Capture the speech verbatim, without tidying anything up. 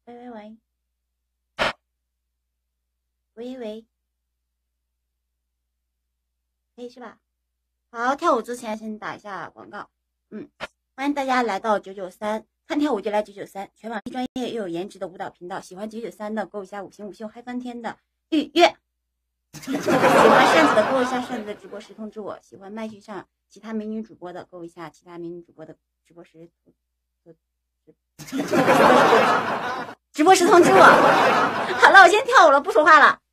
喂喂喂，喂喂，可以是吧？好，跳舞之前先打一下广告。嗯，欢迎大家来到九九三，看跳舞就来九九三，全网既专业又有颜值的舞蹈频道。喜欢九九三的，勾一下五星五秀嗨翻天的预约。喜欢扇子的，勾一下扇子的直播时通知我。喜欢麦序上其他美女主播的，勾一下其他美女主播的直播时。直播时通知我。好了，我先跳舞了，不说话了。